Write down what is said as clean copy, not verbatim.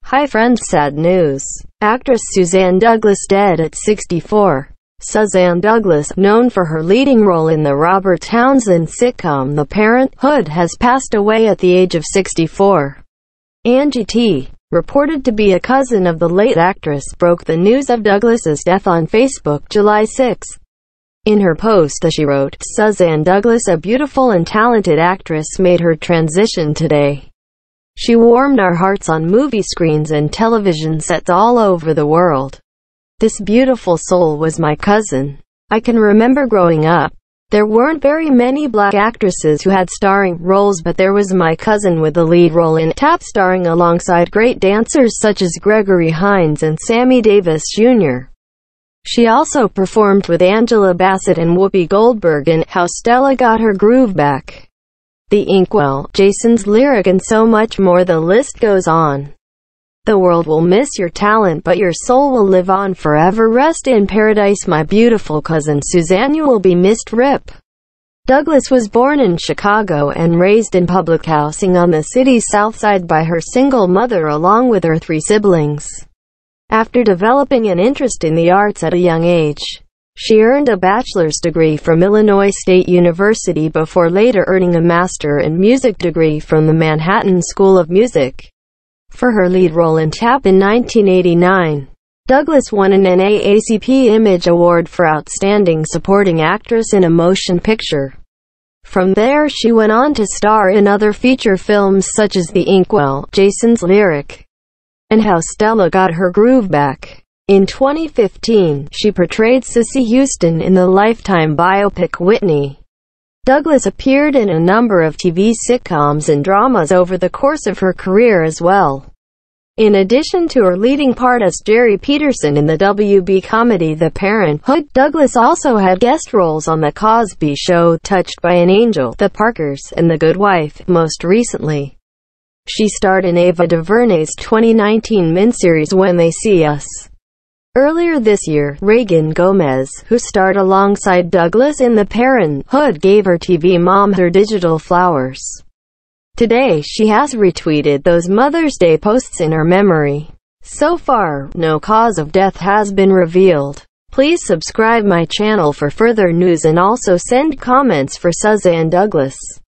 Hi friends, sad news. Actress Suzanne Douglas dead at 64. Suzanne Douglas, known for her leading role in the Robert Townsend sitcom The Parenthood, has passed away at the age of 64. Angie T., reported to be a cousin of the late actress, broke the news of Douglas's death on Facebook July 6. In her post, she wrote, "Suzanne Douglas, a beautiful and talented actress, made her transition today. She warmed our hearts on movie screens and television sets all over the world. This beautiful soul was my cousin. I can remember growing up. There weren't very many black actresses who had starring roles, but there was my cousin with the lead role in Tap, starring alongside great dancers such as Gregory Hines and Sammy Davis Jr. She also performed with Angela Bassett and Whoopi Goldberg in How Stella Got Her Groove Back, The Inkwell, Jason's Lyric, and so much more. The list goes on. The world will miss your talent, but your soul will live on forever. Rest in paradise, my beautiful cousin Suzanne. You will be missed. RIP." Douglas was born in Chicago and raised in public housing on the city's south side by her single mother along with her 3 siblings. After developing an interest in the arts at a young age, she earned a bachelor's degree from Illinois State University before later earning a master in music degree from the Manhattan School of Music. For her lead role in Tap in 1989, Douglas won an NAACP Image Award for Outstanding Supporting Actress in a Motion Picture. From there she went on to star in other feature films such as The Inkwell, Jason's Lyric, and How Stella Got Her Groove Back. In 2015, she portrayed Cissy Houston in the Lifetime biopic Whitney. Douglas appeared in a number of TV sitcoms and dramas over the course of her career as well. In addition to her leading part as Jerry Peterson in the WB comedy The Parenthood, Douglas also had guest roles on The Cosby Show, Touched by an Angel, The Parkers, and The Good Wife. Most recently, she starred in Ava DuVernay's 2019 miniseries When They See Us. Earlier this year, Reagan Gomez, who starred alongside Douglas in The Parenthood, gave her TV mom her digital flowers. Today, she has retweeted those Mother's Day posts in her memory. So far, no cause of death has been revealed. Please subscribe my channel for further news and also send comments for Suzanne Douglas.